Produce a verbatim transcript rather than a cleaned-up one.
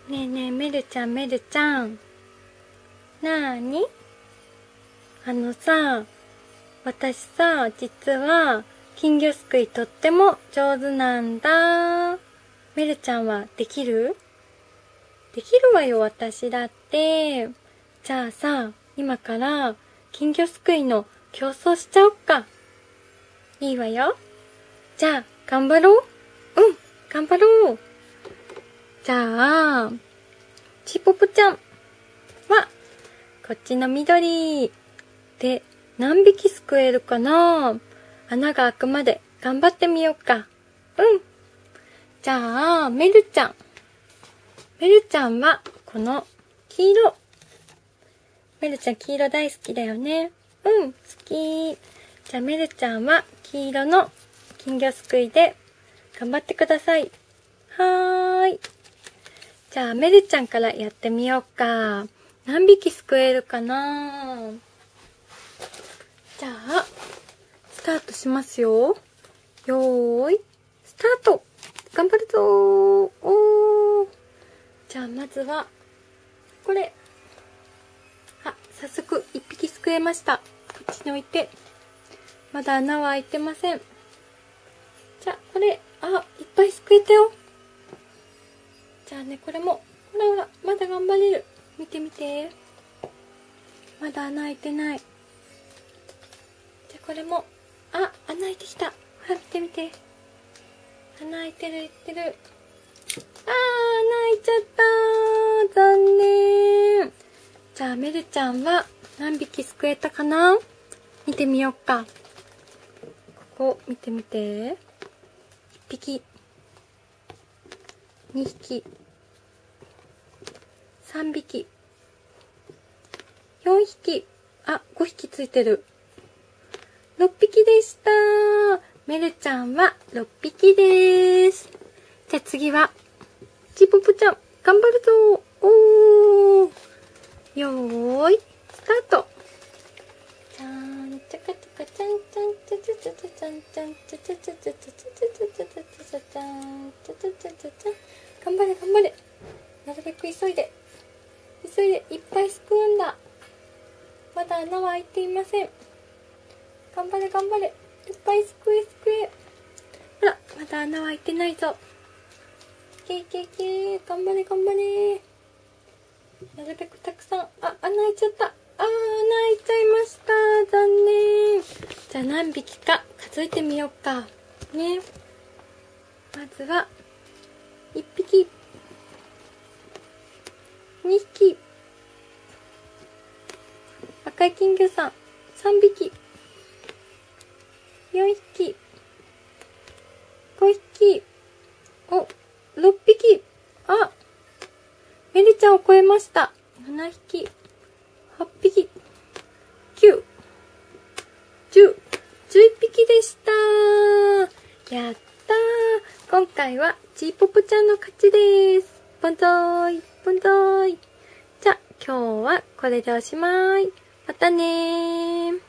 ねえねえ、めるちゃん、めるちゃん。なーに？あのさ、私さ、実は、金魚すくいとっても上手なんだ。めるちゃんはできる？できるわよ、私だって。じゃあさ、今から金魚すくいの競争しちゃおっか。いいわよ。じゃあ、頑張ろう。うん、頑張ろう。じゃあ、ちぽぽちゃんは、こっちの緑で何匹すくえるかな？穴が開くまで頑張ってみようか。うん。じゃあ、めるちゃん。めるちゃんは、この黄色。めるちゃん黄色大好きだよね。うん、好き。じゃあ、めるちゃんは黄色の金魚すくいで頑張ってください。はーい。じゃあ、めるちゃんからやってみようか。何匹すくえるかな？じゃあ、スタートしますよ。よーい、スタート！頑張るぞー。おー。じゃあ、まずは、これ。あ、早速、一匹すくえました。こっちに置いて。まだ穴は開いてません。じゃあ、これ、あ、いっぱいすくえたよ。じゃあね、これも、ほらほら、まだ頑張れる。見て見て。まだ穴開いてない。じゃあ、これも、あ、穴開いてきた。ほら、見て見て。穴開いてる、いってる。あー、穴開いちゃったー。残念。じゃあ、めるちゃんは何匹すくえたかな？見てみようか。ここ、見てみて。いっぴき。にひき。さんびき。よんひき。あ、ごひきついてる。ろっぴきでした。めるちゃんはろっぴきです。じゃあ次は、ちぽぽちゃん、頑張るぞ。おー。よーい、スタート。ちゃーん、ちゃかちゃかちゃんちゃんちゃちゃちゃちゃちゃんちゃんちゃちゃちゃちゃちゃちゃちゃちゃちゃちゃちゃちゃちゃちゃんちゃちゃちゃちゃちゃ。頑張れ頑張れ。なるべく急いで。急いでいっぱいすくうんだ。まだ穴は開いていません。頑張れ頑張れ。いっぱいすくえすくえ。ほら、まだ穴は開いてないぞ。けいけいけー。頑張れ頑張れ。なるべくたくさん。あ、穴開いちゃった。あー、穴開いちゃいました。残念。じゃあ何匹か数えてみようか。ね。まずは、いっぴき。にひき。赤い金魚さん、さんびき。よんひき。ごひき。お、ろっぴき。あ、めるちゃんを超えました。ななひき。はっぴき。きゅう。じゅう。じゅういっぴきでした。やったー。今回はちーぽぽちゃんの勝ちです。バンザーイ、バンザーイ。じゃあ、今日はこれでおしまい。またねー。